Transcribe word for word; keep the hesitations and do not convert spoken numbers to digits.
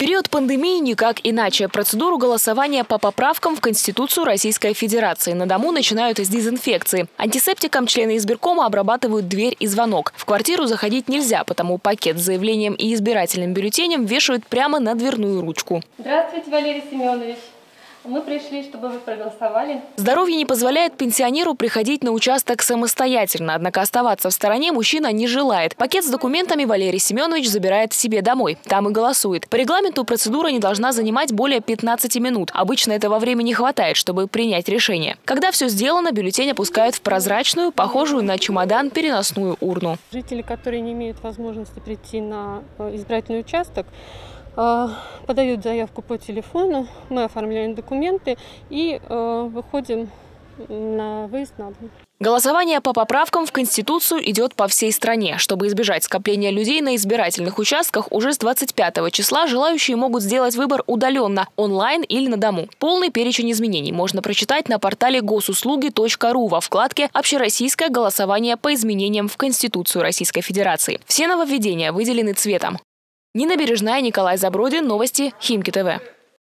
период пандемии никак иначе. Процедуру голосования по поправкам в Конституцию Российской Федерации на дому начинают с дезинфекции. Антисептиком члены избиркома обрабатывают дверь и звонок. В квартиру заходить нельзя, потому пакет с заявлением и избирательным бюллетенем вешают прямо на дверную ручку. Здравствуйте, Валерий Семенович. Мы пришли, чтобы вы проголосовали. Здоровье не позволяет пенсионеру приходить на участок самостоятельно, однако оставаться в стороне мужчина не желает. Пакет с документами Валерий Семенович забирает себе домой. Там и голосует. По регламенту процедура не должна занимать более пятнадцати минут. Обычно этого времени хватает, чтобы принять решение. Когда все сделано, бюллетень опускают в прозрачную, похожую на чемодан, переносную урну. Жители, которые не имеют возможности прийти на избирательный участок, подают заявку по телефону, мы оформляем документы и э, выходим на выезд на дом. Голосование по поправкам в Конституцию идет по всей стране. Чтобы избежать скопления людей на избирательных участках, уже с двадцать пятого числа желающие могут сделать выбор удаленно, онлайн или на дому. Полный перечень изменений можно прочитать на портале госуслуги точка ру во вкладке «Общероссийское голосование по изменениям в Конституцию Российской Федерации». Все нововведения выделены цветом. Нина Бережная, Николай Забродин. Новости Химки ТВ.